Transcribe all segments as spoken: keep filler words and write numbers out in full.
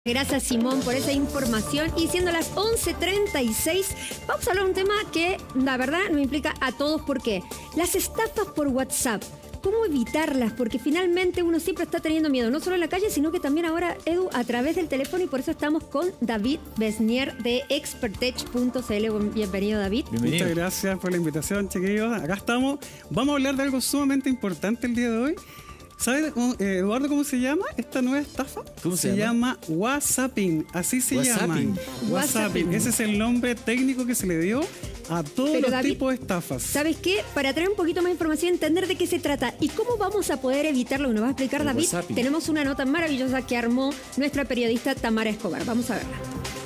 Gracias, Simón, por esa información. Y siendo las once treinta y seis, vamos a hablar de un tema que la verdad nos implica a todos. ¿Por qué? Las estafas por WhatsApp. ¿Cómo evitarlas? Porque finalmente uno siempre está teniendo miedo, no solo en la calle, sino que también ahora, Edu, a través del teléfono. Y por eso estamos con David Besnier de expertech punto c l. Bienvenido, David. Bienvenido. Muchas gracias por la invitación, chiquillos. Acá estamos. Vamos a hablar de algo sumamente importante el día de hoy. ¿Sabes, Eduardo, cómo se llama esta nueva estafa? ¿Cómo se, se llama? llama WhatsApping, así se WhatsApping. llama. WhatsApping. Ese es el nombre técnico que se le dio a todos Pero los David, tipos de estafas. ¿Sabes qué? Para traer un poquito más información, entender de qué se trata y cómo vamos a poder evitarlo, nos va a explicar el David. WhatsApping. Tenemos una nota maravillosa que armó nuestra periodista Tamara Escobar. Vamos a verla.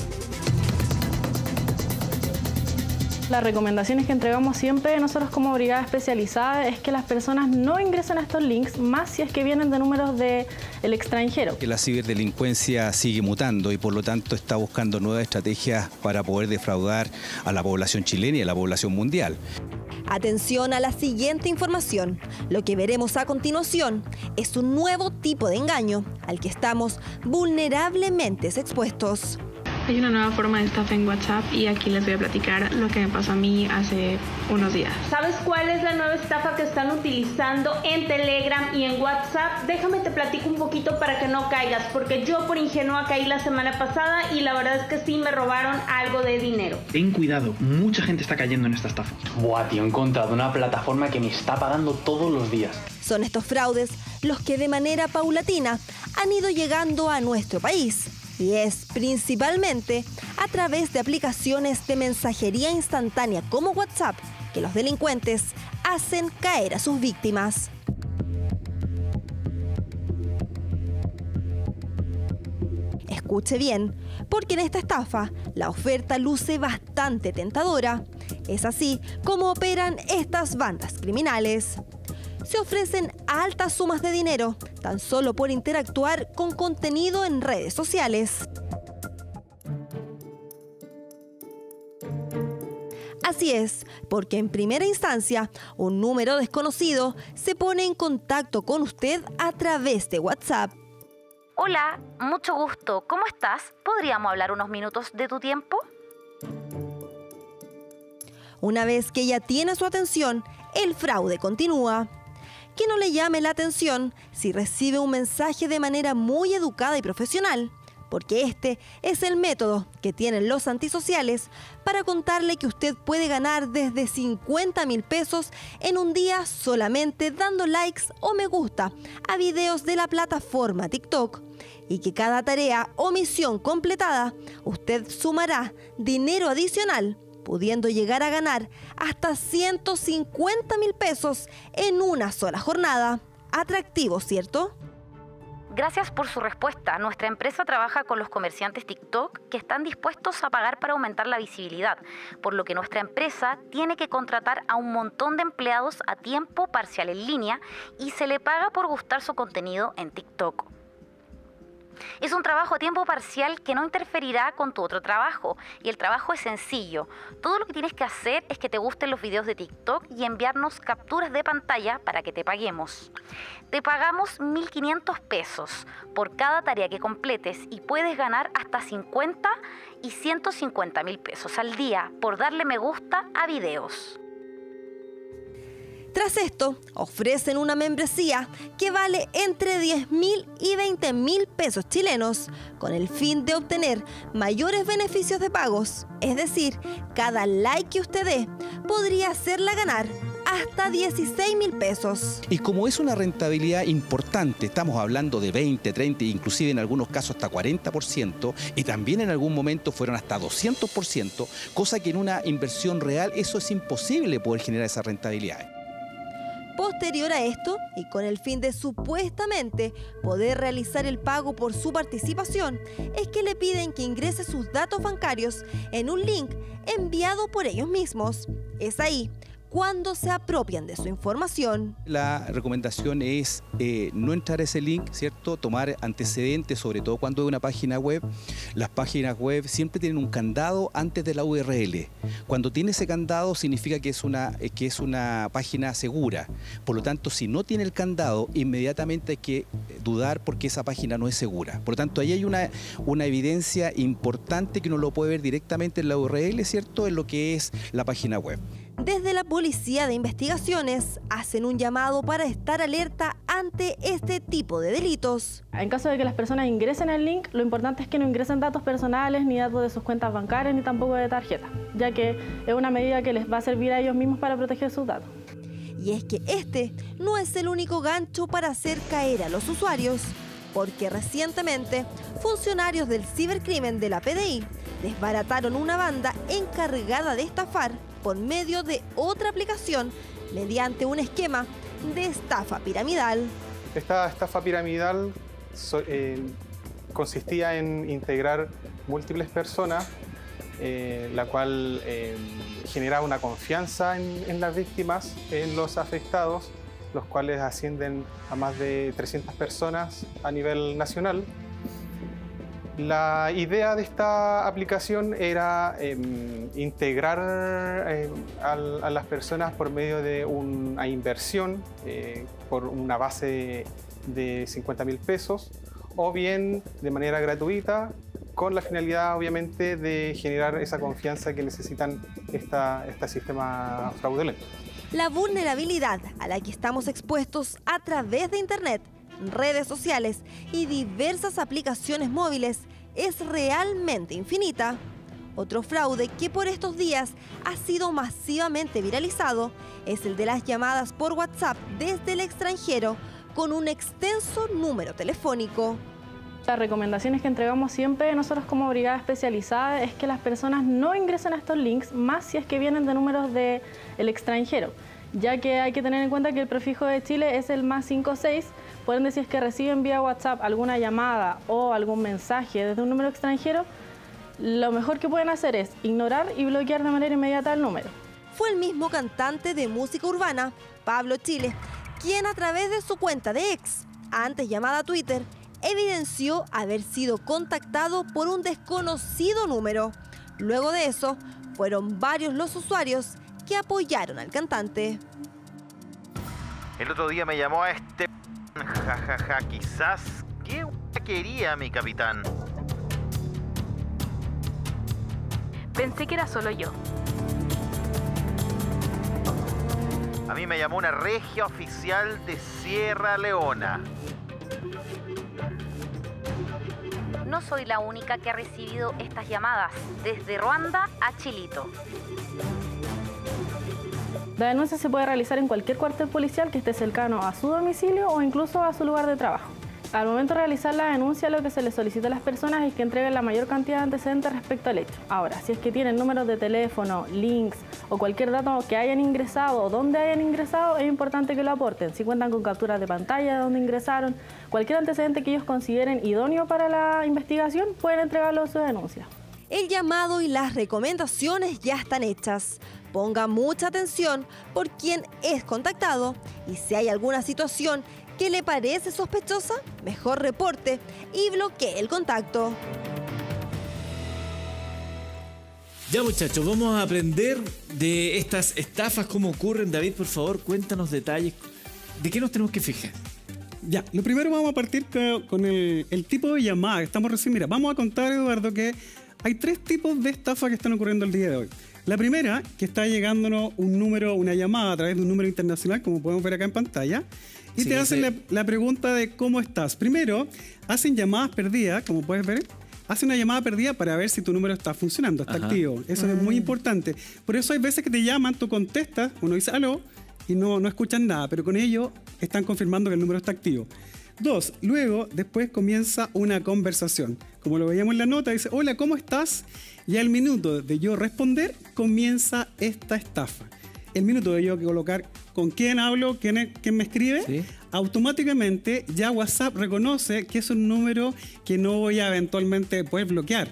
Las recomendaciones que entregamos siempre nosotros como brigada especializada es que las personas no ingresen a estos links, más si es que vienen de números del extranjero. La ciberdelincuencia sigue mutando y por lo tanto está buscando nuevas estrategias para poder defraudar a la población chilena y a la población mundial. Atención a la siguiente información. Lo que veremos a continuación es un nuevo tipo de engaño al que estamos vulnerablemente expuestos. Hay una nueva forma de estafa en WhatsApp y aquí les voy a platicar lo que me pasó a mí hace unos días. ¿Sabes cuál es la nueva estafa que están utilizando en Telegram y en WhatsApp? Déjame te platico un poquito para que no caigas, porque yo por ingenua caí la semana pasada y la verdad es que sí me robaron algo de dinero. Ten cuidado, mucha gente está cayendo en esta estafa. Buah, tío, he encontrado una plataforma que me está pagando todos los días. Son estos fraudes los que de manera paulatina han ido llegando a nuestro país. Y es principalmente a través de aplicaciones de mensajería instantánea como WhatsApp que los delincuentes hacen caer a sus víctimas. Escuche bien, porque en esta estafa la oferta luce bastante tentadora. Es así como operan estas bandas criminales. Se ofrecen altas sumas de dinero tan solo por interactuar con contenido en redes sociales. Así es, porque en primera instancia, un número desconocido se pone en contacto con usted a través de WhatsApp. Hola, mucho gusto. ¿Cómo estás? ¿Podríamos hablar unos minutos de tu tiempo? Una vez que ya tiene su atención, el fraude continúa. Que no le llame la atención si recibe un mensaje de manera muy educada y profesional, porque este es el método que tienen los antisociales para contarle que usted puede ganar desde cincuenta mil pesos en un día solamente dando likes o me gusta a videos de la plataforma TikTok, y que cada tarea o misión completada usted sumará dinero adicional, pudiendo llegar a ganar hasta ciento cincuenta mil pesos en una sola jornada. Atractivo, ¿cierto? Gracias por su respuesta. Nuestra empresa trabaja con los comerciantes TikTok que están dispuestos a pagar para aumentar la visibilidad, por lo que nuestra empresa tiene que contratar a un montón de empleados a tiempo parcial en línea y se le paga por gustar su contenido en TikTok. Es un trabajo a tiempo parcial que no interferirá con tu otro trabajo y el trabajo es sencillo. Todo lo que tienes que hacer es que te gusten los videos de TikTok y enviarnos capturas de pantalla para que te paguemos. Te pagamos mil quinientos pesos por cada tarea que completes y puedes ganar hasta cincuenta y ciento cincuenta mil pesos al día por darle me gusta a videos. Tras esto, ofrecen una membresía que vale entre diez mil y veinte mil pesos chilenos, con el fin de obtener mayores beneficios de pagos. Es decir, cada like que usted dé podría hacerla ganar hasta dieciséis mil pesos. Y como es una rentabilidad importante, estamos hablando de veinte, treinta, inclusive en algunos casos hasta cuarenta por ciento, y también en algún momento fueron hasta doscientos por ciento, cosa que en una inversión real eso es imposible poder generar esa rentabilidad. Posterior a esto, y con el fin de supuestamente poder realizar el pago por su participación, es que le piden que ingrese sus datos bancarios en un link enviado por ellos mismos. Es ahí cuando se apropian de su información. La recomendación es eh, no entrar a ese link, ¿cierto? Tomar antecedentes, sobre todo cuando es una página web. Las páginas web siempre tienen un candado antes de la U R L. Cuando tiene ese candado significa que es una, que es una página segura. Por lo tanto, si no tiene el candado, inmediatamente hay que dudar porque esa página no es segura. Por lo tanto, ahí hay una, una evidencia importante que uno lo puede ver directamente en la U R L, ¿cierto? En lo que es la página web. Desde la Policía de Investigaciones hacen un llamado para estar alerta ante este tipo de delitos. En caso de que las personas ingresen el link, lo importante es que no ingresen datos personales, ni datos de sus cuentas bancarias, ni tampoco de tarjeta, ya que es una medida que les va a servir a ellos mismos para proteger sus datos. Y es que este no es el único gancho para hacer caer a los usuarios, porque recientemente funcionarios del cibercrimen de la P D I desbarataron una banda encargada de estafar por medio de otra aplicación mediante un esquema de estafa piramidal. Esta estafa piramidal so, eh, consistía en integrar múltiples personas, eh, la cual eh, generaba una confianza en, en las víctimas, en los afectados, los cuales ascienden a más de trescientas personas a nivel nacional. La idea de esta aplicación era eh, integrar eh, a, a las personas por medio de una inversión eh, por una base de cincuenta mil pesos o bien de manera gratuita con la finalidad obviamente de generar esa confianza que necesitan esta, este sistema fraudulento. La vulnerabilidad a la que estamos expuestos a través de Internet, redes sociales y diversas aplicaciones móviles es realmente infinita. Otro fraude que por estos días ha sido masivamente viralizado es el de las llamadas por WhatsApp desde el extranjero con un extenso número telefónico. Las recomendaciones que entregamos siempre nosotros como brigada especializada es que las personas no ingresen a estos links, más si es que vienen de números del extranjero, ya que hay que tener en cuenta que el prefijo de Chile es el más cinco seis, por ende si es que reciben vía WhatsApp alguna llamada o algún mensaje desde un número extranjero, lo mejor que pueden hacer es ignorar y bloquear de manera inmediata el número. Fue el mismo cantante de música urbana, Pablo Chile, quien a través de su cuenta de X, antes llamada Twitter, evidenció haber sido contactado por un desconocido número. Luego de eso, fueron varios los usuarios que apoyaron al cantante. El otro día me llamó a este... jajaja, ja, ja, quizás... ¿Qué quería mi capitán? Pensé que era solo yo. A mí me llamó una regia oficial de Sierra Leona. No soy la única que ha recibido estas llamadas, desde Ruanda a Chilito. La denuncia se puede realizar en cualquier cuartel policial que esté cercano a su domicilio o incluso a su lugar de trabajo. Al momento de realizar la denuncia, lo que se les solicita a las personas es que entreguen la mayor cantidad de antecedentes respecto al hecho. Ahora, si es que tienen números de teléfono, links o cualquier dato que hayan ingresado o dónde hayan ingresado, es importante que lo aporten. Si cuentan con capturas de pantalla de dónde ingresaron, cualquier antecedente que ellos consideren idóneo para la investigación, pueden entregarlo en su denuncia. El llamado y las recomendaciones ya están hechas. Ponga mucha atención por quién es contactado y si hay alguna situación que le parece sospechosa, mejor reporte y bloquee el contacto. Ya muchachos, vamos a aprender de estas estafas, cómo ocurren. David, por favor, cuéntanos detalles. ¿De qué nos tenemos que fijar? Ya, lo primero vamos a partir con el, el tipo de llamada que estamos recibiendo. Mira, vamos a contar, Eduardo, que hay tres tipos de estafas que están ocurriendo el día de hoy. La primera, que está llegándonos un número, una llamada a través de un número internacional, como podemos ver acá en pantalla, y sí, te hacen la, la pregunta de cómo estás. Primero, hacen llamadas perdidas, como puedes ver. Hacen una llamada perdida para ver si tu número está funcionando, está Ajá. activo. Eso ah. es muy importante. Por eso hay veces que te llaman, tú contestas, uno dice aló, y no, no escuchan nada, pero con ello están confirmando que el número está activo. Dos, luego, después comienza una conversación. Como lo veíamos en la nota, dice, hola, ¿cómo estás? Y al minuto de yo responder, comienza esta estafa. El minuto de yo colocar con quién hablo, quién, es, quién me escribe, ¿sí? Automáticamente ya WhatsApp reconoce que es un número que no voy a eventualmente poder bloquear.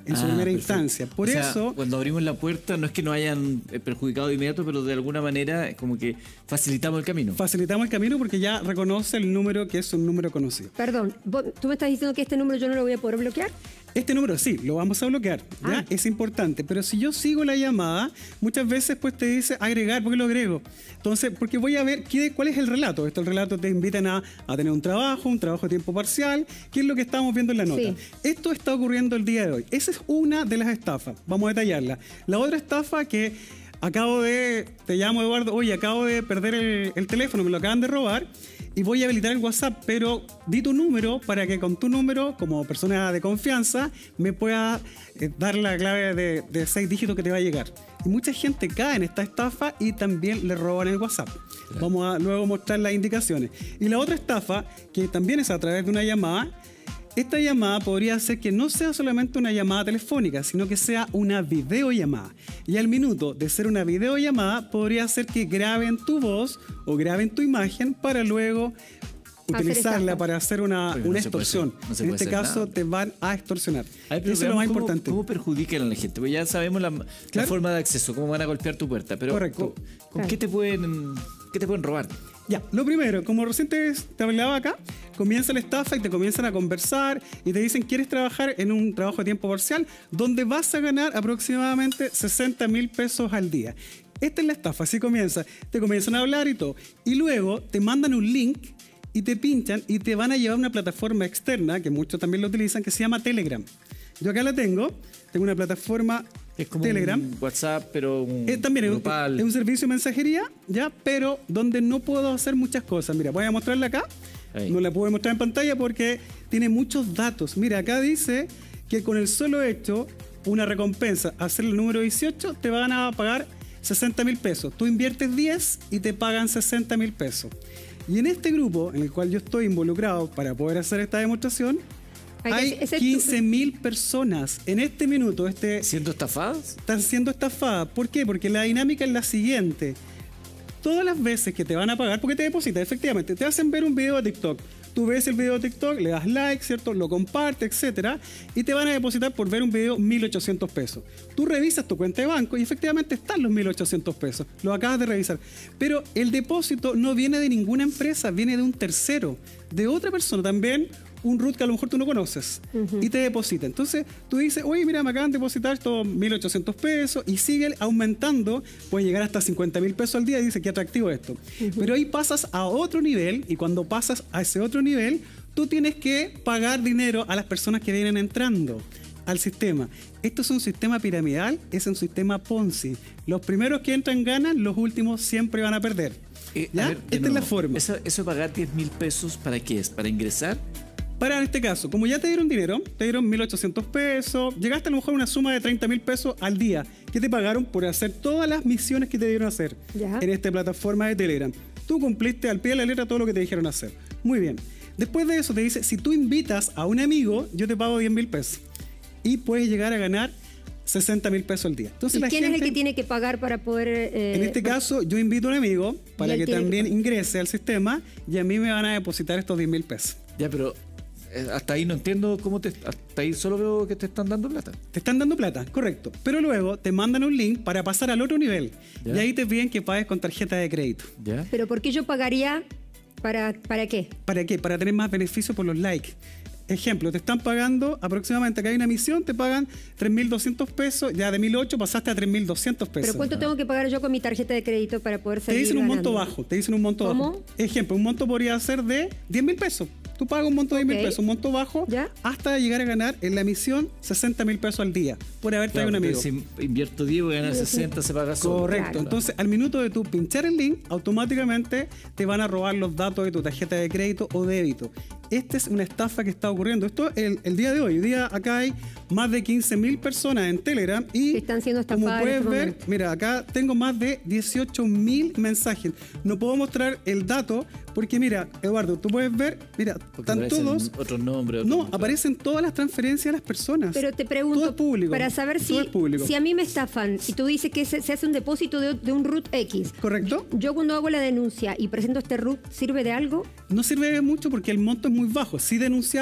en su Ah, primera perfecto. instancia. Por O sea, eso, cuando abrimos la puerta, no es que nos hayan eh, perjudicado de inmediato, pero de alguna manera es como que facilitamos el camino. facilitamos el camino porque ya reconoce el número que es un número conocido. Perdón, vos- ¿tú me estás diciendo que este número yo no lo voy a poder bloquear? Este número sí, lo vamos a bloquear, ¿ya? Ah. Es importante, pero si yo sigo la llamada, muchas veces pues te dice agregar, ¿por qué lo agrego? Entonces, porque voy a ver qué, cuál es el relato. Esto, el relato te invitan a, a tener un trabajo, un trabajo de tiempo parcial, que es lo que estamos viendo en la nota. Sí. Esto está ocurriendo el día de hoy. Esa es una de las estafas, vamos a detallarla. La otra estafa que acabo de, te llamo Eduardo, oye, acabo de perder el, el teléfono, me lo acaban de robar, y voy a habilitar el WhatsApp, pero di tu número para que con tu número, como persona de confianza, me pueda eh, dar la clave de, de seis dígitos que te va a llegar. Y mucha gente cae en esta estafa y también le roban el WhatsApp. Vamos a luego mostrar las indicaciones. Y la otra estafa, que también es a través de una llamada, esta llamada podría ser que no sea solamente una llamada telefónica, sino que sea una videollamada. Y al minuto de ser una videollamada, podría ser que graben tu voz o graben tu imagen para luego utilizarla estafa. para hacer una, Pero no una se puede extorsión. hacer- no se en puede este hacer caso nada. te van a extorsionar. A ver, pero Eso es lo más veamos cómo- importante. ¿Cómo perjudican a la gente? Pues ya sabemos la, la Claro. forma de acceso, cómo van a golpear tu puerta. Pero Correcto. ¿con, con qué te pueden qué te pueden robar? Ya, lo primero, como recién te, te hablaba acá, comienza la estafa y te comienzan a conversar y te dicen, ¿quieres trabajar en un trabajo de tiempo parcial donde vas a ganar aproximadamente sesenta mil pesos al día? Esta es la estafa, así comienza. Te comienzan a hablar y todo. Y luego te mandan un link y te pinchan y te van a llevar a una plataforma externa, que muchos también lo utilizan, que se llama Telegram. Yo acá la tengo, tengo una plataforma Es como Telegram. un WhatsApp, pero un Eh, también es un, grupal. es un servicio de mensajería, ya, pero donde no puedo hacer muchas cosas. Mira, voy a mostrarla acá. Ahí. No la puedo mostrar en pantalla porque tiene muchos datos. Mira, acá dice que con el solo hecho, una recompensa, hacer el número dieciocho, te van a pagar sesenta mil pesos. Tú inviertes diez y te pagan sesenta mil pesos. Y en este grupo, en el cual yo estoy involucrado para poder hacer esta demostración, Hay que- hay ese es tu- quince mil personas en este minuto. Este, ¿Siendo estafadas? están siendo estafadas. ¿Por qué? Porque la dinámica es la siguiente. Todas las veces que te van a pagar, porque te depositan, efectivamente, te hacen ver un video de TikTok. Tú ves el video de TikTok, le das like, ¿cierto? Lo compartes, etcétera, y te van a depositar por ver un video mil ochocientos pesos. Tú revisas tu cuenta de banco y efectivamente están los mil ochocientos pesos. Lo acabas de revisar. Pero el depósito no viene de ninguna empresa, viene de un tercero, de otra persona también. Un root que a lo mejor tú no conoces y te deposita. Entonces tú dices, oye, mira, me acaban de depositar estos mil ochocientos pesos y sigue aumentando, puede llegar hasta cincuenta mil pesos al día y dice, qué atractivo esto. Pero ahí pasas a otro nivel y cuando pasas a ese otro nivel, tú tienes que pagar dinero a las personas que vienen entrando al sistema. Esto es un sistema piramidal, es un sistema Ponzi. Los primeros que entran ganan, los últimos siempre van a perder. Eh, ¿Ya? a ver, de Esta es nuevo, la forma. Eso, eso de pagar diez mil pesos, ¿para qué es? ¿Para ingresar? Para en este caso, como ya te dieron dinero, te dieron mil ochocientos pesos, llegaste a lo mejor a una suma de treinta mil pesos al día que te pagaron por hacer todas las misiones que te dieron a hacer Ya. en esta plataforma de Telegram. Tú cumpliste al pie de la letra todo lo que te dijeron hacer. Muy bien. Después de eso te dice, si tú invitas a un amigo, yo te pago diez mil pesos. Y puedes llegar a ganar sesenta mil pesos al día. Entonces, ¿Y la quién es el gente- que tiene que pagar para poder...? eh, en este caso, yo invito a un amigo para Y él que tiene que también pagar. ingrese al sistema y a mí me van a depositar estos diez mil pesos. Ya, pero eh, hasta ahí no entiendo cómo te... Hasta ahí solo veo que te están dando plata. Te están dando plata, correcto. Pero luego te mandan un link para pasar al otro nivel. Ya. Y ahí te piden que pagues con tarjeta de crédito. ¿Ya? ¿Pero por qué yo pagaría? ¿Para, para qué? ¿Para qué? Para tener más beneficio por los likes. Ejemplo, te están pagando aproximadamente, acá hay una misión, te pagan tres mil doscientos pesos, ya de mil ocho pasaste a tres mil doscientos pesos. ¿Pero cuánto tengo que pagar yo con mi tarjeta de crédito para poder Te salir dicen un monto ganando? bajo, te dicen un monto ¿Cómo? bajo. Ejemplo, un monto podría ser de diez mil pesos. Tú pagas un monto de diez mil Ok. pesos, un monto bajo, ¿Ya? hasta llegar a ganar en la misión sesenta mil pesos al día por haber traído Claro, un amigo. porque si invierto diez voy a ganar sesenta, se paga solo. Correcto. Claro. Entonces, al minuto de tú pinchar el link, automáticamente te van a robar los datos de tu tarjeta de crédito o débito. Esta es una estafa que está ocurriendo. Esto el, el día de hoy. Hoy día acá hay más de quince mil personas en Telegram y Que están siendo como estafadas en puedes este ver, momento. mira, acá tengo más de dieciocho mil mensajes. No puedo mostrar el dato porque mira, Eduardo, tú puedes ver, mira, Porque están aparecen todos... otros nombres. No, otros- aparecen todas las transferencias de las personas. Pero te Todo pregunto, es público. para saber Todo si, es público. si a mí me estafan y tú dices que se, se hace un depósito de, de un root X. ¿Correcto? Yo cuando hago la denuncia y presento este root, ¿sirve de algo? No sirve de mucho porque el monto es muy bajo. Sí denunciar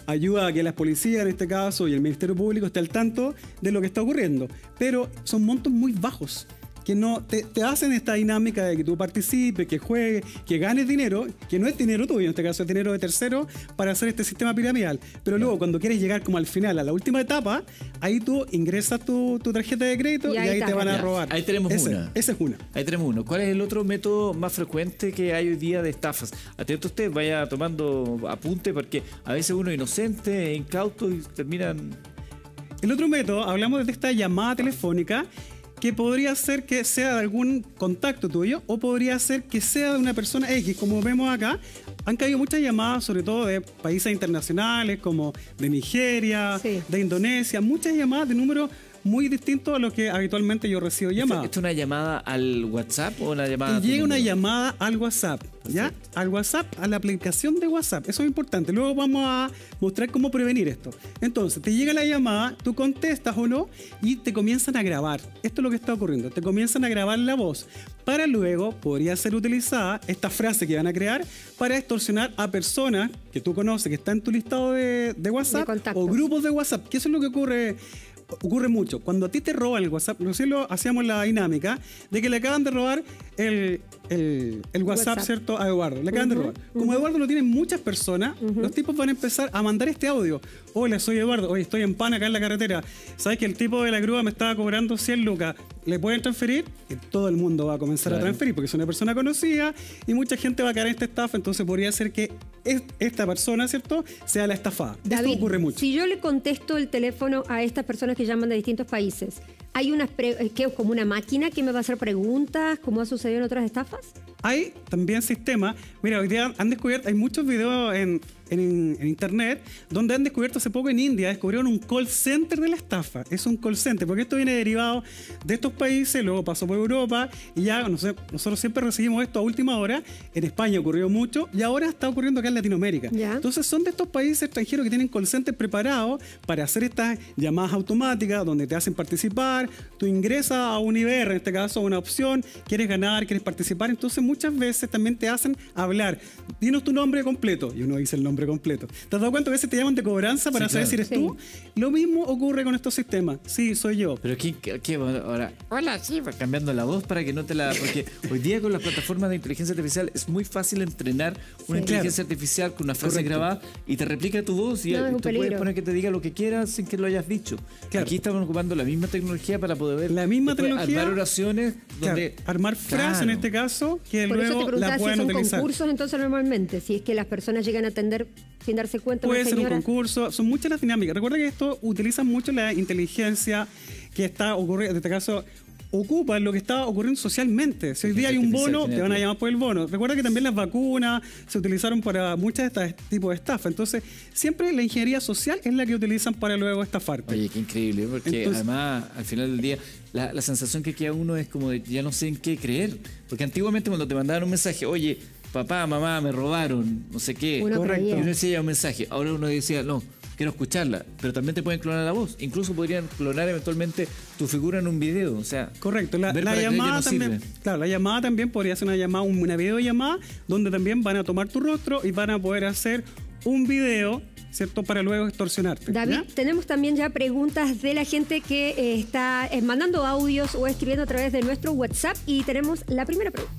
ayuda a que las policías, en este caso, y el Ministerio Público esté al tanto de lo que está ocurriendo. Pero son montos muy bajos, que no te, te hacen esta dinámica de que tú participes, que juegues, que ganes dinero, que no es dinero tuyo, en este caso es dinero de tercero, para hacer este sistema piramidal. Pero luego, cuando quieres llegar como al final, a la última etapa, ahí tú ingresas tu, tu tarjeta de crédito y, y ahí, ahí te van a robar. Ahí tenemos ese, una. Esa es una. Ahí tenemos uno. ¿Cuál es el otro método más frecuente que hay hoy día de estafas? Atento usted, vaya tomando apunte, porque a veces uno es inocente, incauto y terminan... El otro método, hablamos de esta llamada telefónica, que podría ser que sea de algún contacto tuyo o podría ser que sea de una persona X, como vemos acá. Han caído muchas llamadas, sobre todo de países internacionales como de Nigeria, sí. de Indonesia, muchas llamadas de números muy distintos a los que habitualmente yo recibo llamadas. ¿Esto es una llamada al WhatsApp o una llamada? Te llega una llamada al WhatsApp, ¿ya? Perfecto. Al WhatsApp, a la aplicación de WhatsApp. Eso es importante. Luego vamos a mostrar cómo prevenir esto. Entonces, te llega la llamada, tú contestas o no y te comienzan a grabar. Esto es lo que está ocurriendo. Te comienzan a grabar la voz. Para luego podría ser utilizada esta frase que van a crear para extorsionar a personas que tú conoces, que están en tu listado de, de WhatsApp de o grupos de WhatsApp. Que eso es lo que ocurre... Ocurre mucho. Cuando a ti te roban el WhatsApp, nosotros hacíamos la dinámica de que le acaban de robar el, el, el WhatsApp, WhatsApp, ¿cierto? A Eduardo. Le acaban uh-huh, de robar. Como uh-huh. Eduardo lo tienen muchas personas, uh-huh. los tipos van a empezar a mandar este audio. Hola, soy Eduardo. Oye, estoy en pan acá en la carretera. ¿Sabes que el tipo de la grúa me estaba cobrando cien lucas? ¿Le pueden transferir? Y todo el mundo va a comenzar claro. a transferir porque es una persona conocida y mucha gente va a caer en esta estafa. Entonces podría ser que esta persona, ¿cierto?, sea la estafada. David, esto ocurre mucho. Si yo le contesto el teléfono a estas personas que llaman de distintos países, ¿hay una pre- que es como una máquina que me va a hacer preguntas, como ha sucedido en otras estafas? Hay también sistemas. Mira, hoy día han descubierto, hay muchos videos en, en, en internet donde han descubierto hace poco en India, descubrieron un call center de la estafa. Es un call center, porque esto viene derivado de estos países, luego pasó por Europa y ya no sé, nosotros siempre recibimos esto a última hora. En España ocurrió mucho y ahora está ocurriendo acá en Latinoamérica. ¿Ya? Entonces son de estos países extranjeros que tienen call centers preparados para hacer estas llamadas automáticas donde te hacen participar, tú ingresas a un I B R, en este caso a una opción, quieres ganar, quieres participar, entonces muchas veces también te hacen hablar. Dinos tu nombre completo. Y uno dice el nombre completo. ¿Te has dado cuenta que a veces te llaman de cobranza para sí, saber claro. si eres sí. tú? Lo mismo ocurre con estos sistemas. Sí, soy yo. Pero ¿qué, qué, qué ahora? Hola, sí, va cambiando la voz para que no te la... Porque hoy día con las plataformas de inteligencia artificial es muy fácil entrenar una sí, inteligencia claro. artificial con una frase Correcto. grabada y te replica tu voz y no, tú puedes poner que te diga lo que quieras sin que lo hayas dicho. Claro. Aquí estamos ocupando la misma tecnología para poder ver... La misma tecnología. Armar oraciones donde... Claro. Armar frases claro. en este caso que Por luego la pueden si son utilizar. concursos entonces normalmente, si es que las personas llegan a atender sin darse cuenta. Puede ser un señora... concurso, son muchas las dinámicas. Recuerda que esto utiliza mucho la inteligencia que está ocurriendo, en este caso ocupa lo que está ocurriendo socialmente. Si hoy día hay un bono, te van a llamar por el bono. Recuerda que también las vacunas se utilizaron para muchas de estos tipos de estafa. Entonces, siempre la ingeniería social es la que utilizan para luego estafarte. Oye, qué increíble, porque Entonces, además, al final del día, la, la sensación que queda uno es como de ya no sé en qué creer. Porque antiguamente cuando te mandaban un mensaje, oye, papá, mamá, me robaron, no sé qué. Uno Correcto. creía. Y uno decía un mensaje. Ahora uno decía, no, quiero escucharla. Pero también te pueden clonar la voz. Incluso podrían clonar eventualmente tu figura en un video. O sea, correcto. La, la llamada no también, sirve. Claro, la llamada también podría ser una llamada, una videollamada, donde también van a tomar tu rostro y van a poder hacer un video, ¿cierto?, para luego extorsionarte. David, ¿ya? Tenemos también ya preguntas de la gente que eh, está eh, mandando audios o escribiendo a través de nuestro WhatsApp y tenemos la primera pregunta.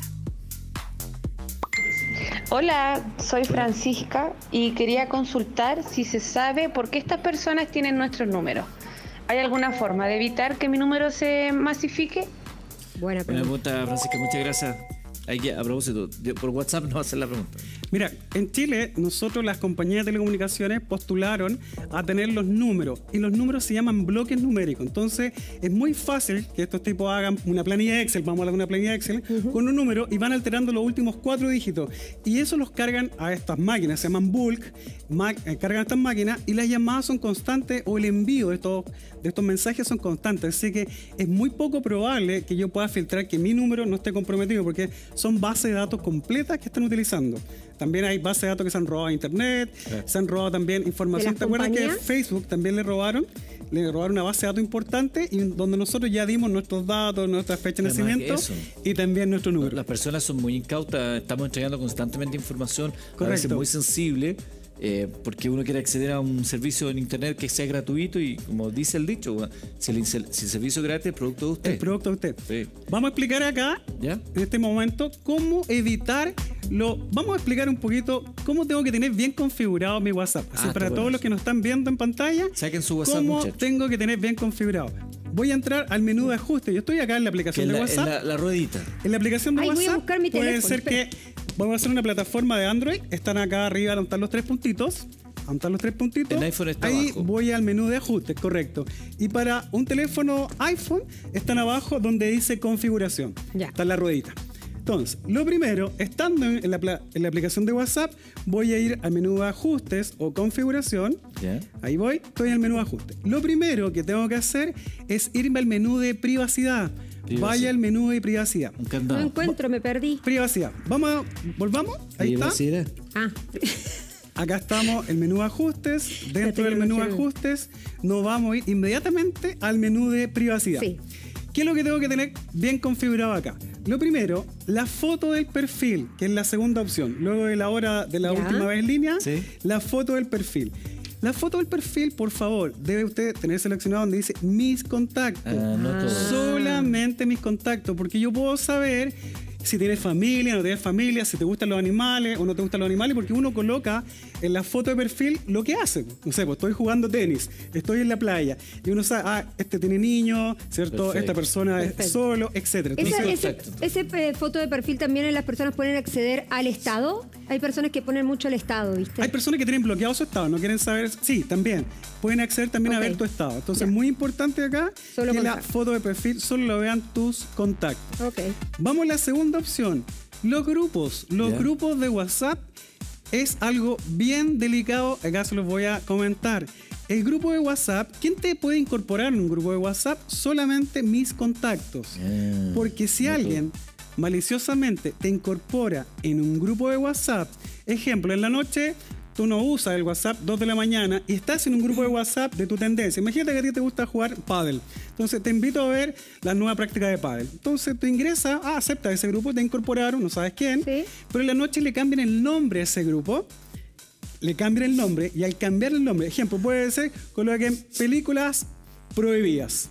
Hola, soy Francisca y quería consultar si se sabe por qué estas personas tienen nuestros números. ¿Hay alguna forma de evitar que mi número se masifique? Buena pregunta. Buena pregunta, Francisca, muchas gracias. Hay que, a propósito, por WhatsApp no va a hacer la pregunta. Mira, en Chile, nosotros las compañías de telecomunicaciones postularon a tener los números y los números se llaman bloques numéricos. Entonces, es muy fácil que estos tipos hagan una planilla Excel, vamos a hablar de una planilla Excel, uh-huh. con un número y van alterando los últimos cuatro dígitos. Y eso los cargan a estas máquinas, se llaman bulk, eh, cargan a estas máquinas y las llamadas son constantes o el envío de estos, de estos mensajes son constantes. Así que es muy poco probable que yo pueda filtrar que mi número no esté comprometido porque son bases de datos completas que están utilizando. También hay bases de datos que se han robado a internet, sí. se han robado también información. ¿Te acuerdas que Facebook también le robaron? Le robaron una base de datos importante y donde nosotros ya dimos nuestros datos, nuestra fecha de nacimiento y también nuestro número. Las personas son muy incautas, estamos entregando constantemente información, Correcto. a veces muy sensible. Eh, porque uno quiere acceder a un servicio en internet que sea gratuito y como dice el dicho, si el, si el servicio es gratis, el producto de usted. El producto de usted. Sí. Vamos a explicar acá, ¿ya? En este momento, cómo evitar lo... Vamos a explicar un poquito cómo tengo que tener bien configurado mi WhatsApp. Así Ah, para está todos bueno los que nos están viendo en pantalla, saquen su WhatsApp, cómo muchachos. tengo que tener bien configurado. Voy a entrar al menú de ajuste. Yo estoy acá en la aplicación Que de la, WhatsApp. En la, la ruedita. En la aplicación de Ay, voy a WhatsApp buscar mi puede teléfono, ser espera. que vamos a hacer una plataforma de Android. Están acá arriba donde están los tres puntitos. Donde están los tres puntitos. En iPhone está Ahí abajo. voy al menú de ajustes, correcto. Y para un teléfono iPhone están abajo donde dice configuración. Ya. Está en la ruedita. Entonces, lo primero, estando en la, pla- en la aplicación de WhatsApp, voy a ir al menú de ajustes o configuración. ¿Ya? Ahí voy, estoy en el menú de ajustes. Lo primero que tengo que hacer es irme al menú de privacidad. Privacidad. Vaya al menú de privacidad. Un No candado. encuentro, me perdí. Privacidad. Vamos, a- volvamos. Ahí está. Privacidad. Ah, Acá estamos, el menú de ajustes. Dentro del menú de ajustes, nos vamos a ir inmediatamente al menú de privacidad. sí. ¿Qué es lo que tengo que tener bien configurado acá? Lo primero, la foto del perfil, que es la segunda opción. Luego de la hora de la Ya. última vez en línea, Sí. la foto del perfil. La foto del perfil, por favor, debe usted tener seleccionado donde dice mis contactos. Ah, no todo. Solamente mis contactos, porque yo puedo saber si tienes familia, no tienes familia, si te gustan los animales o no te gustan los animales, porque uno coloca en la foto de perfil lo que hace. No sé, pues estoy jugando tenis, estoy en la playa, y uno sabe, ah, este tiene niños, ¿cierto? Perfecto. Esta persona Perfecto. es solo, etcétera. Esa- Entonces, ese contacto. ese, eh, foto de perfil también las personas pueden acceder al estado. Hay personas que ponen mucho el estado, ¿viste? hay personas que tienen bloqueado su estado, no quieren saber. Sí, también. Pueden acceder también Ok. a ver tu estado. Entonces, Ya. muy importante acá Solo que la contactos. foto de perfil solo lo vean tus contactos. Ok. Vamos a la segunda opción. Los grupos. Los Ya. grupos de WhatsApp es algo bien delicado. Acá se los voy a comentar. El grupo de WhatsApp, ¿quién te puede incorporar en un grupo de WhatsApp? Solamente mis contactos. Ah, Porque si no todo. alguien maliciosamente te incorpora en un grupo de WhatsApp, ejemplo, en la noche tú no usas el WhatsApp dos de la mañana y estás en un grupo de WhatsApp de tu tendencia. Imagínate que a ti te gusta jugar pádel. Entonces te invito a ver la nueva práctica de pádel. Entonces tú ingresas, ah, acepta ese grupo, te incorporaron, no sabes quién, Sí. pero en la noche le cambian el nombre a ese grupo. Le cambian el nombre y al cambiar el nombre, ejemplo, puede ser coloquen películas prohibidas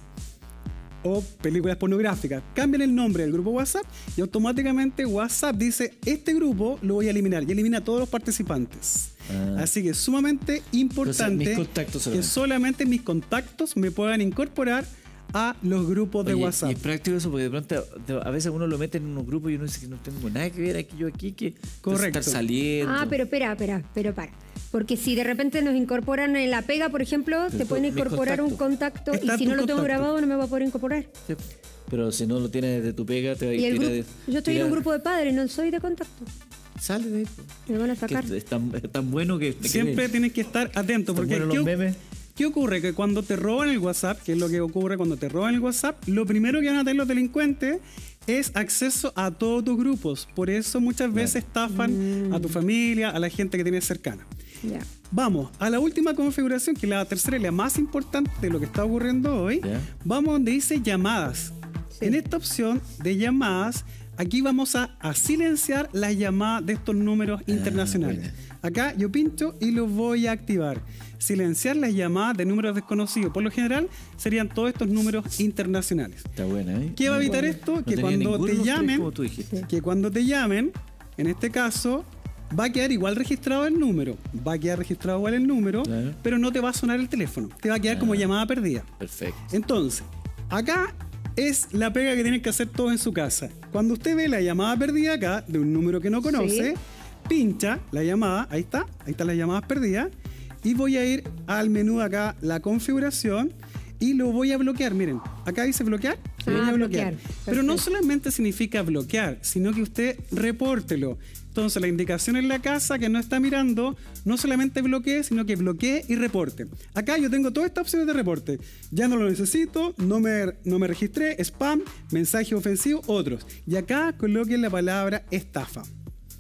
o películas pornográficas. Cambian el nombre del grupo WhatsApp y automáticamente WhatsApp dice, este grupo lo voy a eliminar y elimina a todos los participantes. Ah. Así que es sumamente importante mis contactos que solamente. solamente mis contactos me puedan incorporar a los grupos de Oye, WhatsApp. Y es práctico eso porque de pronto de- a veces uno lo mete en unos grupos y uno dice que no tengo nada que ver aquí, yo aquí, que Correcto. estar saliendo. Ah, pero espera, espera, pero para. Porque si de repente nos incorporan en la pega, por ejemplo, te Mis pueden co- mis incorporar un contacto y Está si tu no lo tengo contacto. grabado no me va a poder incorporar. Sí. Pero si no lo tienes de tu pega, te va a Y el ir grupo, yo estoy en un grupo de padres, no soy de contacto. Sale de ahí. po. Me van a Que sacar. es, tan, es tan bueno que. que- Siempre tienes que estar atento Están porque buenos ¿qué, los memes. ¿qué ocurre? Que cuando te roban el WhatsApp, que es lo que ocurre cuando te roban el WhatsApp, lo primero que van a tener los delincuentes es acceso a todos tus grupos. Por eso muchas veces estafan a tu familia, a la gente que tienes cercana. Ya. Vamos a la última configuración, que es la tercera y la más importante de lo que está ocurriendo hoy. Ya. Vamos donde dice llamadas. Sí. En esta opción de llamadas, aquí vamos a, a silenciar las llamadas de estos números internacionales. buena. Acá yo pincho y los voy a activar. Silenciar las llamadas de números desconocidos. Por lo general serían todos estos números internacionales. Está buena, ¿eh? ¿Qué va a evitar Bueno. esto? No Que tenía cuando ninguno de te los tres, llamen, como tú dijiste. que cuando te llamen, en este caso, va a quedar igual registrado el número. Va a quedar registrado igual el número, Claro. pero no te va a sonar el teléfono. Te va a quedar como Ah. llamada perdida. Perfecto. Entonces, acá es la pega que tienen que hacer todos en su casa. Cuando usted ve la llamada perdida acá, de un número que no conoce, Sí. pincha la llamada, ahí está, ahí están las llamadas perdidas, y voy a ir al menú de acá, la configuración, y lo voy a bloquear. Miren, acá dice bloquear, Ah, lo voy a bloquear. bloquear. Pero no Perfecto. solamente significa bloquear, sino que usted repórtelo. Entonces, la indicación en la casa que no está mirando, no solamente bloquee, sino que bloquee y reporte. Acá yo tengo todas estas opciones de reporte. Ya no lo necesito, no me, no me registré, spam, mensaje ofensivo, otros. Y acá coloquen la palabra estafa.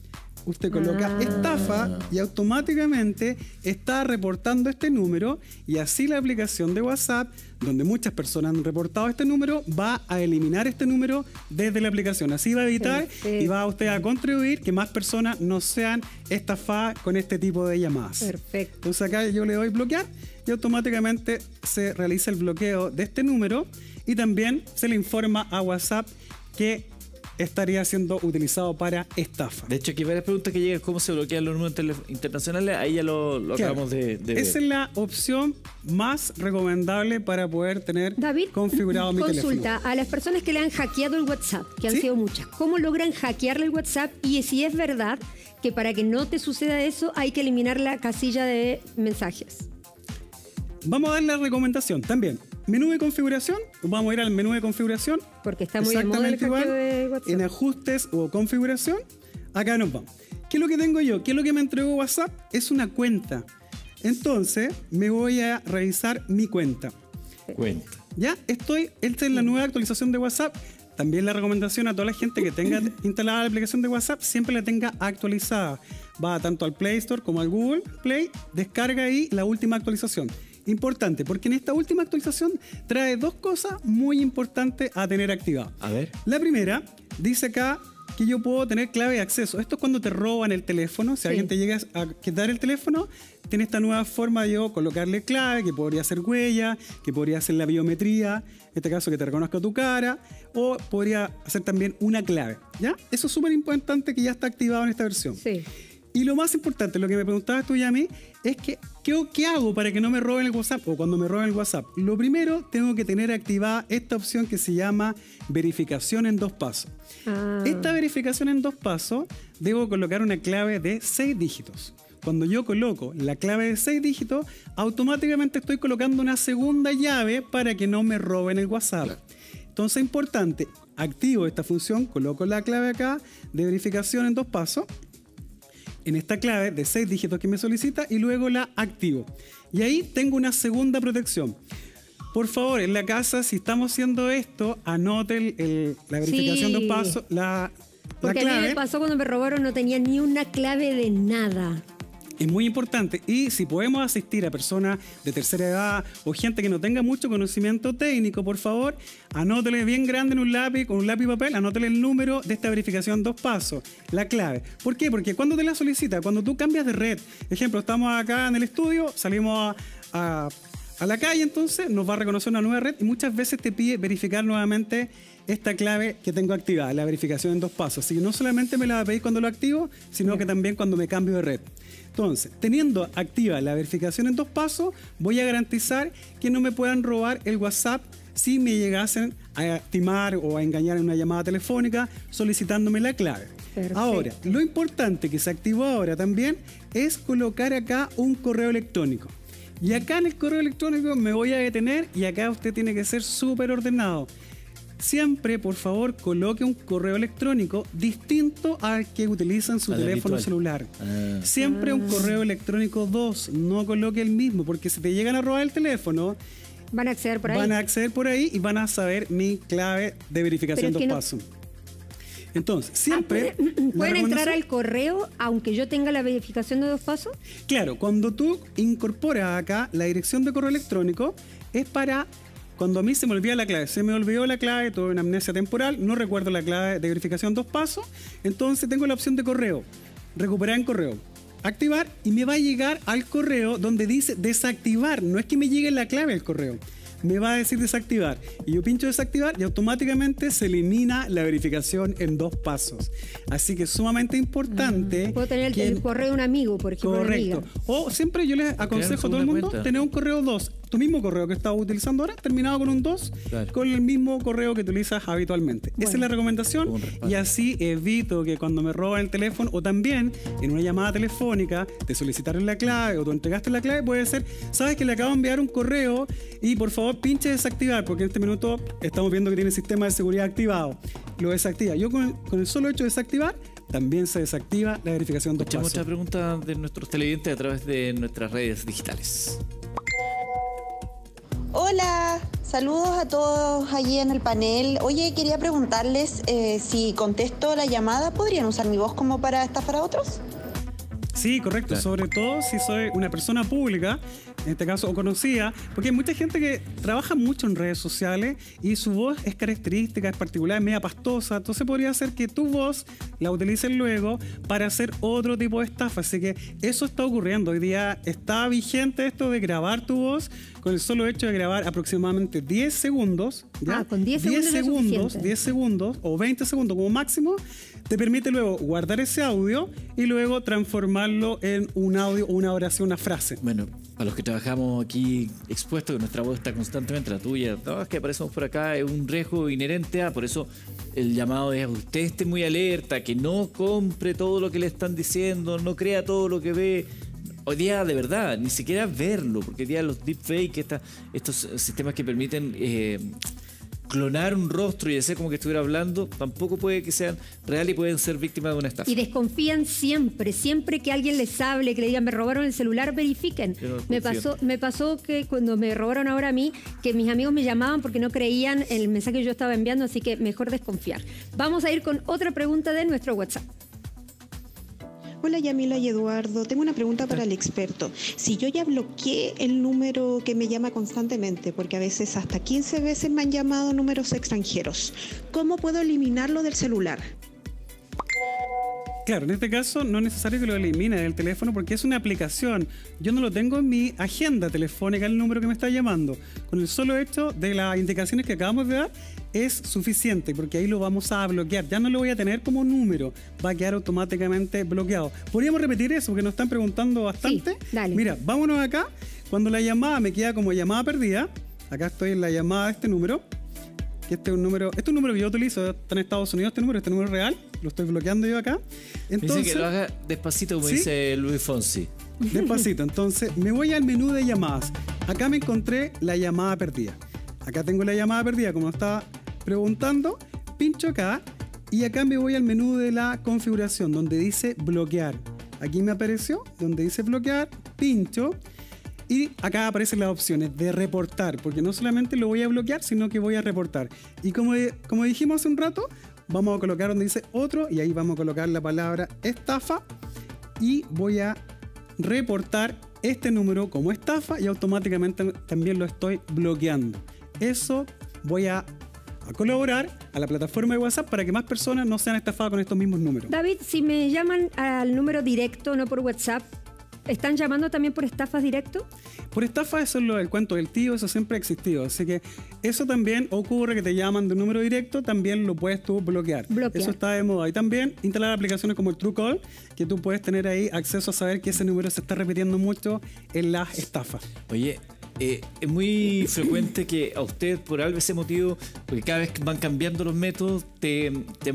usted coloca ah. estafa y automáticamente está reportando este número, y así la aplicación de WhatsApp, donde muchas personas han reportado este número, va a eliminar este número desde la aplicación. Así va a evitar Perfecto. y va usted a contribuir que más personas no sean estafadas con este tipo de llamadas. Perfecto. Entonces acá yo le doy bloquear y automáticamente se realiza el bloqueo de este número, y también se le informa a WhatsApp que estaría siendo utilizado para estafa. De hecho, aquí hay varias preguntas que llegan: ¿cómo se bloquean los números internacionales? Ahí ya lo, lo claro. acabamos de, de Esa ver. es la opción más recomendable para poder tener David, configurado mi consulta, teléfono. Consulta a las personas que le han hackeado el WhatsApp, que han ¿Sí? sido muchas. ¿Cómo logran hackearle el WhatsApp? Y si es verdad que para que no te suceda eso hay que eliminar la casilla de mensajes. Vamos a dar la recomendación también. Menú de configuración, vamos a ir al menú de configuración. Porque está muy de moda el hackeo de WhatsApp. En ajustes o configuración, acá nos vamos. ¿Qué es lo que tengo yo? ¿Qué es lo que me entregó WhatsApp? Es una cuenta. Entonces, me voy a revisar mi cuenta. Cuenta. Ya estoy, esta es la nueva actualización de WhatsApp. También la recomendación a toda la gente que tenga instalada la aplicación de WhatsApp, siempre la tenga actualizada. Va tanto al Play Store como al Google Play, descarga ahí la última actualización. Importante, porque en esta última actualización trae dos cosas muy importantes a tener activadas. A ver. La primera, dice acá que yo puedo tener clave de acceso. Esto es cuando te roban el teléfono. Si sí. alguien te llega a quitar el teléfono, tiene esta nueva forma de yo colocarle clave, que podría ser huella, que podría ser la biometría, en este caso que te reconozca tu cara, o podría hacer también una clave, ¿ya? Eso es súper importante, que ya está activado en esta versión. Sí. Y lo más importante, lo que me preguntabas tú, Yami, es que ¿qué, ¿qué hago para que no me roben el WhatsApp o cuando me roben el WhatsApp? Lo primero, tengo que tener activada esta opción que se llama verificación en dos pasos. Ah. Esta verificación en dos pasos, debo colocar una clave de seis dígitos. Cuando yo coloco la clave de seis dígitos, automáticamente estoy colocando una segunda llave para que no me roben el WhatsApp. Claro. Entonces, importante, activo esta función, coloco la clave acá de verificación en dos pasos, en esta clave de seis dígitos que me solicita, y luego la activo. Y ahí tengo una segunda protección. Por favor, en la casa, si estamos haciendo esto, anote el, el, la verificación sí. de dos pasos, la, Porque la clave. a mí me pasó cuando me robaron, no tenía ni una clave de nada. Es muy importante, y si podemos asistir a personas de tercera edad o gente que no tenga mucho conocimiento técnico, por favor, anótele bien grande en un lápiz, con un lápiz y papel, anótele el número de esta verificación dos pasos, la clave. ¿Por qué? Porque cuando te la solicita, cuando tú cambias de red, ejemplo, estamos acá en el estudio, salimos a, a, a la calle, entonces nos va a reconocer una nueva red y muchas veces te pide verificar nuevamente esta clave que tengo activada, la verificación en dos pasos. Así que no solamente me la va a pedir cuando lo activo, sino que también cuando me cambio de red. Entonces, teniendo activa la verificación en dos pasos, voy a garantizar que no me puedan robar el WhatsApp si me llegasen a timar o a engañar en una llamada telefónica solicitándome la clave. Perfecto. Ahora, lo importante que se activó ahora también es colocar acá un correo electrónico. Y acá en el correo electrónico me voy a detener, y acá usted tiene que ser súper ordenado. Siempre, por favor, coloque un correo electrónico distinto al que utiliza en su teléfono celular. Ah. Siempre ah. un correo electrónico dos, no coloque el mismo, porque si te llegan a robar el teléfono, van a acceder por ahí. Van a acceder por ahí y van a saber mi clave de verificación dos no... pasos. Entonces, siempre... Ah, ¿Pueden, ¿pueden entrar al correo aunque yo tenga la verificación de dos pasos? Claro, cuando tú incorporas acá la dirección de correo electrónico, es para... Cuando a mí se me olvida la clave, se me olvidó la clave, tuve una amnesia temporal, no recuerdo la clave de verificación dos pasos, entonces tengo la opción de correo, recuperar en correo, activar, y me va a llegar al correo donde dice desactivar. No es que me llegue la clave al correo, me va a decir desactivar, y yo pincho desactivar y automáticamente se elimina la verificación en dos pasos. Así que es sumamente importante. Puedo tener el, el correo de un amigo, por ejemplo. Correcto. O siempre yo les aconsejo a todo el mundo cuenta. tener un correo dos. Tu mismo correo que estás utilizando ahora, terminado con un dos, claro. con el mismo correo que utilizas habitualmente. Bueno, esa es la recomendación, y así evito que cuando me roban el teléfono, o también en una llamada telefónica, te solicitaron la clave o tú entregaste la clave, puede ser, sabes que le acabo de enviar un correo y por favor pinche desactivar, porque en este minuto estamos viendo que tiene el sistema de seguridad activado. Lo desactiva. Yo con el, con el solo hecho de desactivar, también se desactiva la verificación dos pasos. Otra pregunta de nuestros televidentes a través de nuestras redes digitales. Hola, Saludos a todos allí en el panel. Oye, quería preguntarles eh, si contesto la llamada, ¿podrían usar mi voz como para estafar a otros? Sí, correcto. Claro. Sobre todo si soy una persona pública, en este caso, o conocida, porque hay mucha gente que trabaja mucho en redes sociales y su voz es característica, es particular, es media pastosa. Entonces podría ser que tu voz la utilicen luego para hacer otro tipo de estafa. Así que eso está ocurriendo. Hoy día está vigente esto de grabar tu voz con el solo hecho de grabar aproximadamente diez segundos. ¿ya? Ah, con diez segundos. diez segundos, diez segundos o veinte segundos como máximo. Te permite luego guardar ese audio y luego transformarlo en un audio, una oración, una frase. Bueno, a los que trabajamos aquí expuestos, que nuestra voz está constantemente, la tuya, no, es que aparecemos por acá, es un riesgo inherente a, por eso el llamado es: usted esté muy alerta, que no compre todo lo que le están diciendo, no crea todo lo que ve. Hoy día, de verdad, ni siquiera verlo, porque hoy día los deepfakes, esta, estos sistemas que permiten eh, clonar un rostro y hacer como que estuviera hablando, tampoco puede que sean reales y pueden ser víctimas de una estafa. Y desconfían siempre, siempre que alguien les hable, que le digan me robaron el celular, verifiquen. Me pasó, me pasó que cuando me robaron ahora a mí, que mis amigos me llamaban porque no creían en el mensaje que yo estaba enviando, así que mejor desconfiar. Vamos a ir con otra pregunta de nuestro WhatsApp. Hola Yamila y Eduardo, tengo una pregunta para el experto. Si yo ya bloqueé el número que me llama constantemente, porque a veces hasta quince veces me han llamado números extranjeros, ¿cómo puedo eliminarlo del celular? Claro, en este caso no es necesario que lo elimine del teléfono porque es una aplicación. Yo no lo tengo en mi agenda telefónica el número que me está llamando. Con el solo hecho de las indicaciones que acabamos de dar es suficiente porque ahí lo vamos a bloquear. Ya no lo voy a tener como número, va a quedar automáticamente bloqueado. ¿Podríamos repetir eso? Porque nos están preguntando bastante. Sí, dale. Mira, vámonos acá. Cuando la llamada me queda como llamada perdida, acá estoy en la llamada de este número. Que este es un número, este es un número que yo utilizo, está en Estados Unidos este número, este número es real, lo estoy bloqueando yo acá. Entonces, dice que lo haga despacito, como ¿sí? dice Luis Fonsi. Despacito, entonces me voy al menú de llamadas. Acá me encontré la llamada perdida. Acá tengo la llamada perdida, como estaba preguntando, pincho acá y acá me voy al menú de la configuración donde dice bloquear. Aquí me apareció, donde dice bloquear, pincho. Y acá aparecen las opciones de reportar, porque no solamente lo voy a bloquear, sino que voy a reportar. Y como, como dijimos hace un rato, vamos a colocar donde dice otro, y ahí vamos a colocar la palabra estafa, y voy a reportar este número como estafa, y automáticamente también lo estoy bloqueando. Eso voy a, a colaborar a la plataforma de WhatsApp para que más personas no sean estafadas con estos mismos números. David, si me llaman al número directo, no por WhatsApp, ¿están llamando también por estafas directo? Por estafas, eso es lo del cuento del tío, eso siempre ha existido. Así que eso también ocurre, que te llaman de un número directo, también lo puedes tú bloquear. bloquear. Eso está de moda. Y también instalar aplicaciones como el Truecaller, que tú puedes tener ahí acceso a saber que ese número se está repitiendo mucho en las estafas. Oye, eh, es muy frecuente que a usted, por algo ese motivo, porque cada vez que van cambiando los métodos, te... te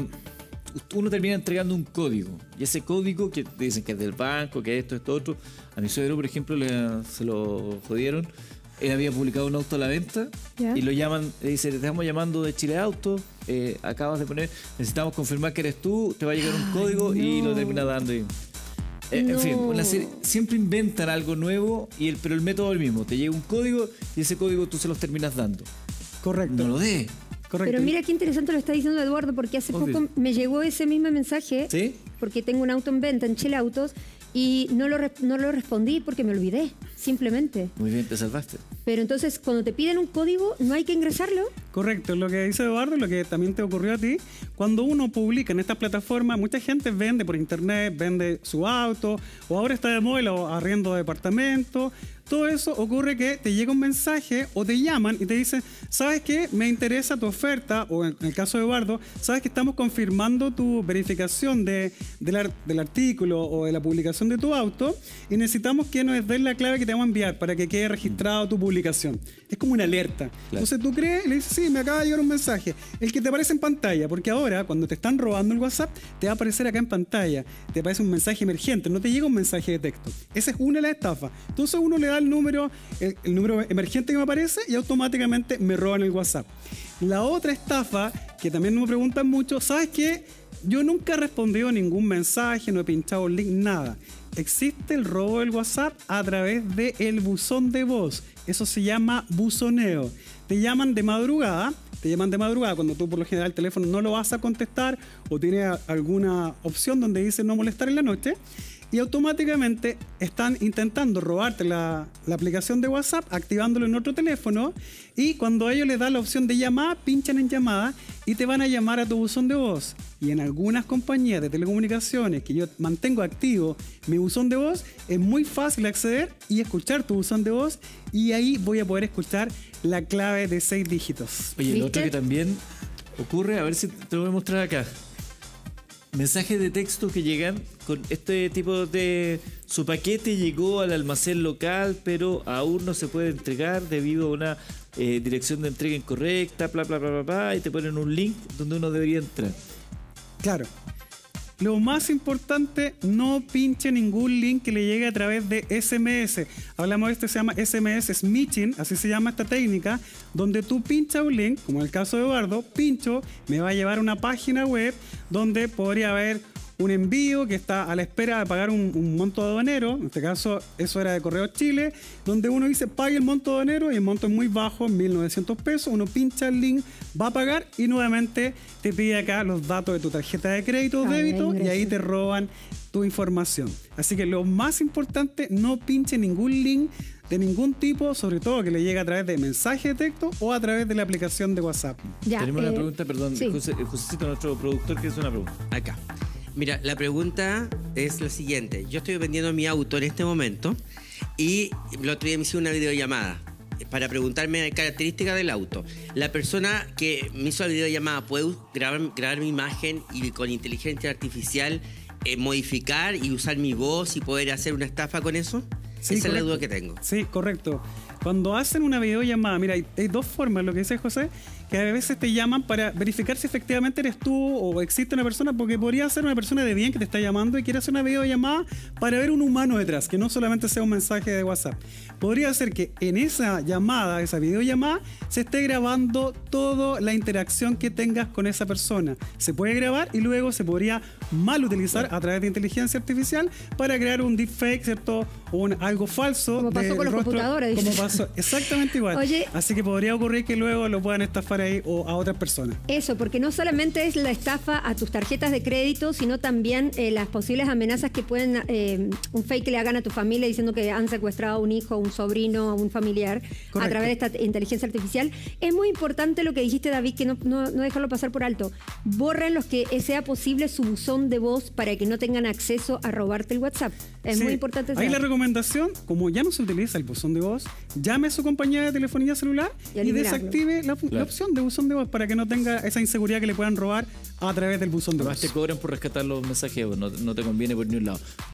uno termina entregando un código y ese código que te dicen que es del banco, que esto, esto, otro. A mi suegro, por ejemplo, le, se lo jodieron. Él había publicado un auto a la venta ¿ya? Y lo llaman, le dice, te estamos llamando de Chile Auto, eh, acabas de poner, necesitamos confirmar que eres tú, te va a llegar un código. Ay, no. Y lo termina dando. Y, eh, no. En fin, una serie, siempre inventan algo nuevo, y el, pero el método es el mismo. Te llega un código y ese código tú se los terminas dando. Correcto. No lo dé. Correcto. Pero mira qué interesante lo está diciendo Eduardo, porque hace Obvio. poco me llegó ese mismo mensaje, ¿sí? Porque tengo un auto en venta en Chile Autos y no lo, no lo respondí porque me olvidé, simplemente. Muy bien, te salvaste. Pero entonces, cuando te piden un código, ¿no hay que ingresarlo? Correcto, lo que dice Eduardo, lo que también te ocurrió a ti, cuando uno publica en estas plataformas, mucha gente vende por internet, vende su auto, o ahora está de moda el arriendo de departamento. Todo eso ocurre que te llega un mensaje o te llaman y te dicen, ¿sabes qué? Me interesa tu oferta, o en el caso de Eduardo, ¿sabes que estamos confirmando tu verificación de, de la, del artículo o de la publicación de tu auto y necesitamos que nos des la clave que te vamos a enviar para que quede registrado tu publicación? Es como una alerta. Claro. Entonces tú crees y le dices, sí, me acaba de llegar un mensaje, el que te aparece en pantalla, porque ahora cuando te están robando el WhatsApp, te va a aparecer acá en pantalla, te aparece un mensaje emergente, no te llega un mensaje de texto. Esa es una de las estafas. Entonces uno le da el número, el, el número emergente que me aparece y automáticamente me roban el WhatsApp. La otra estafa, que también me preguntan mucho, ¿sabes qué? Yo nunca he respondido ningún mensaje, no he pinchado un link, nada. Existe el robo del WhatsApp a través del buzón de voz. Eso se llama buzoneo. te llaman de madrugada, te llaman de madrugada cuando tú por lo general el teléfono no lo vas a contestar o tienes alguna opción donde dice no molestar en la noche, y automáticamente están intentando robarte la, la aplicación de WhatsApp, activándolo en otro teléfono, y cuando a ellos les da la opción de llamada, pinchan en llamada y te van a llamar a tu buzón de voz. Y en algunas compañías de telecomunicaciones que yo mantengo activo mi buzón de voz, es muy fácil acceder y escuchar tu buzón de voz, y ahí voy a poder escuchar la clave de seis dígitos. Oye, lo otro que también ocurre, a ver si te lo voy a mostrar acá. Mensajes de texto que llegan con este tipo de... Su paquete llegó al almacén local, pero aún no se puede entregar debido a una eh, dirección de entrega incorrecta, bla, bla, bla, bla, bla, y te ponen un link donde uno debería entrar. Claro. Lo más importante, no pinche ningún link que le llegue a través de S M S. Hablamos de esto, se llama S M S Smishing, así se llama esta técnica, donde tú pinchas un link, como en el caso de Eduardo, pincho, me va a llevar a una página web donde podría haber un envío que está a la espera de pagar un, un monto aduanero, en este caso eso era de Correos Chile, donde uno dice pague el monto aduanero y el monto es muy bajo, mil novecientos pesos, uno pincha el link, va a pagar y nuevamente te pide acá los datos de tu tarjeta de crédito o débito y ahí te roban tu información. Así que lo más importante, no pinche ningún link de ningún tipo, sobre todo que le llegue a través de mensaje de texto o a través de la aplicación de WhatsApp. Ya, Tenemos eh, una pregunta, perdón, sí. José, Josecito, nuestro productor, que es una pregunta. Acá. Mira, la pregunta es la siguiente. Yo estoy vendiendo mi auto en este momento y el otro día me hice una videollamada para preguntarme características del auto. La persona que me hizo la videollamada, ¿puede grabar, grabar mi imagen y con inteligencia artificial eh, modificar y usar mi voz y poder hacer una estafa con eso? Sí, Esa correcto. es la duda que tengo. Sí, correcto. Cuando hacen una videollamada, mira, hay, hay dos formas, lo que dice José, que a veces te llaman para verificar si efectivamente eres tú o existe una persona, porque podría ser una persona de bien que te está llamando y quiere hacer una videollamada para ver un humano detrás, que no solamente sea un mensaje de WhatsApp. Podría ser que en esa llamada, esa videollamada, se esté grabando toda la interacción que tengas con esa persona. Se puede grabar y luego se podría mal utilizar a través de inteligencia artificial para crear un deepfake, ¿cierto? O un, algo falso. Como pasó con los rostro, computadores. Como pasó, exactamente igual. Oye, así que podría ocurrir que luego lo puedan estafar ahí o a otras personas. Eso, porque no solamente es la estafa a tus tarjetas de crédito, sino también eh, las posibles amenazas que pueden, eh, un fake que le hagan a tu familia diciendo que han secuestrado a un hijo, un sobrino, un familiar. Correcto. A través de esta inteligencia artificial. Es muy importante lo que dijiste, David, que no, no, no dejarlo pasar por alto. Borren los que sea posible su buzón de voz para que no tengan acceso a robarte el WhatsApp. Es sí. muy importante. Ahí la recomendación, como ya no se utiliza el buzón de voz, llame a su compañía de telefonía celular y, y desactive la, claro. la opción de buzón de voz para que no tenga esa inseguridad que le puedan robar a través del buzón de voz. Además te cobran por rescatar los mensajes, no, no te conviene por ningún lado.